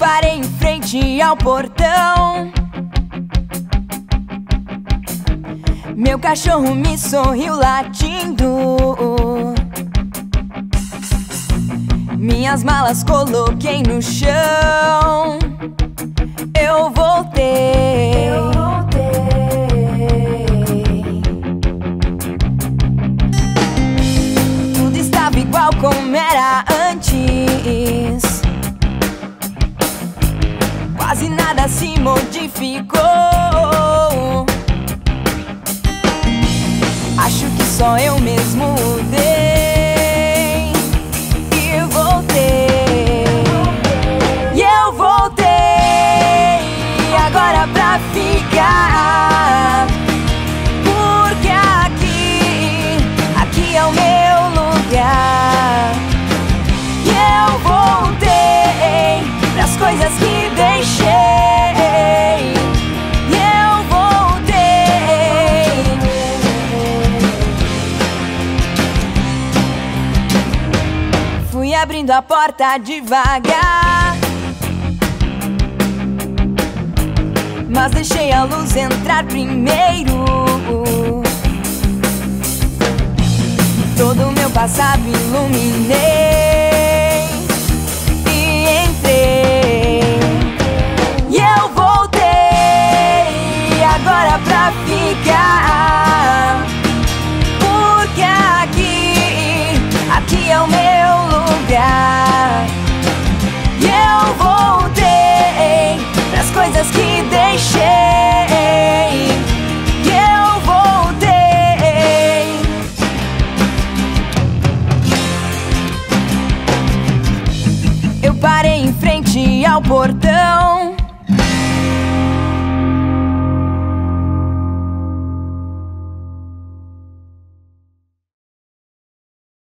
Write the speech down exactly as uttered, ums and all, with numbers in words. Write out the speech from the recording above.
parei em frente ao portão. Meu cachorro me sorriu latindo. Minhas malas coloquei no chão. Eu voltei, eu voltei. Tudo estava igual como era antes. Quase nada se modificou. Acho que só eu mesmo mudei. E voltei, e eu voltei agora pra ficar. Porque aqui, aqui é o meu lugar. E eu voltei pras coisas que deixei. E eu voltei. Fui abrindo a porta devagar, mas deixei a luz entrar primeiro. Todo o meu passado iluminei e entrei. E eu voltei agora pra ficar. Porque aqui, aqui é o meu lugar. E eu voltei pras coisas que deixei. E eu voltei. Eu parei em frente ao portão.